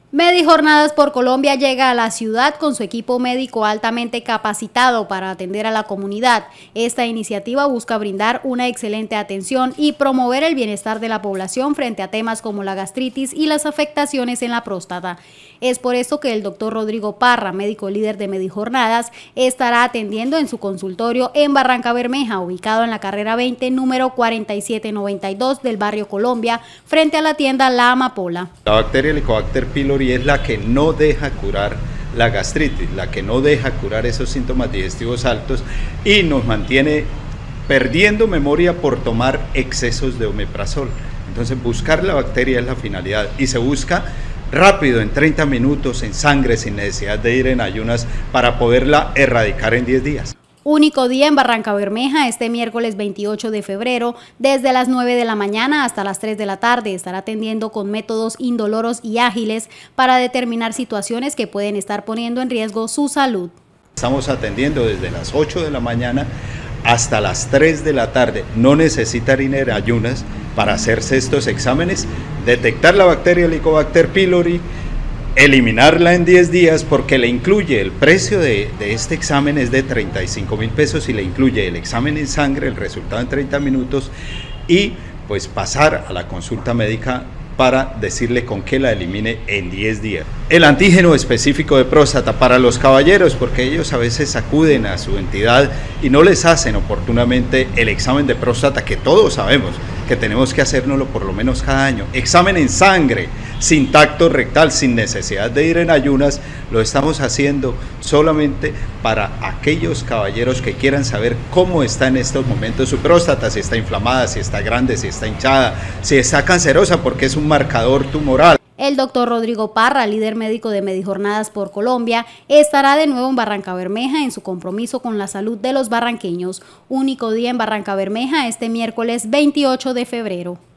Medijornadas por Colombia llega a la ciudad con su equipo médico altamente capacitado para atender a la comunidad. Esta iniciativa busca brindar una excelente atención y promover el bienestar de la población frente a temas como la gastritis y las afectaciones en la próstata. Es por esto que el doctor Rodrigo Parra, médico líder de Medijornadas, estará atendiendo en su consultorio en Barrancabermeja, ubicado en la carrera 20, número 4792 del barrio Colombia, frente a la tienda La Amapola. La bacteria Helicobacter pylori es la que no deja curar la gastritis, la que no deja curar esos síntomas digestivos altos y nos mantiene perdiendo memoria por tomar excesos de omeprazol. Entonces buscar la bacteria es la finalidad y se busca rápido, en 30 minutos, en sangre, sin necesidad de ir en ayunas para poderla erradicar en 10 días. Único día en Barrancabermeja este miércoles 28 de febrero, desde las 9 de la mañana hasta las 3 de la tarde. Estará atendiendo con métodos indoloros y ágiles para determinar situaciones que pueden estar poniendo en riesgo su salud. Estamos atendiendo desde las 8 de la mañana hasta las 3 de la tarde. No necesitan ir en ayunas para hacerse estos exámenes, detectar la bacteria Helicobacter pylori, eliminarla en 10 días porque le incluye el precio de este examen es de 35.000 pesos y le incluye el examen en sangre, el resultado en 30 minutos y pues pasar a la consulta médica para decirle con qué la elimine en 10 días. El antígeno específico de próstata para los caballeros, porque ellos a veces acuden a su entidad y no les hacen oportunamente el examen de próstata que todos sabemos que tenemos que hacérnoslo por lo menos cada año. Examen en sangre, sin tacto rectal, sin necesidad de ir en ayunas, lo estamos haciendo solamente para aquellos caballeros que quieran saber cómo está en estos momentos su próstata, si está inflamada, si está grande, si está hinchada, si está cancerosa, porque es un marcador tumoral. El doctor Rodrigo Parra, líder médico de Medijornadas por Colombia, estará de nuevo en Barrancabermeja en su compromiso con la salud de los barranqueños. Único día en Barrancabermeja este miércoles 28 de febrero.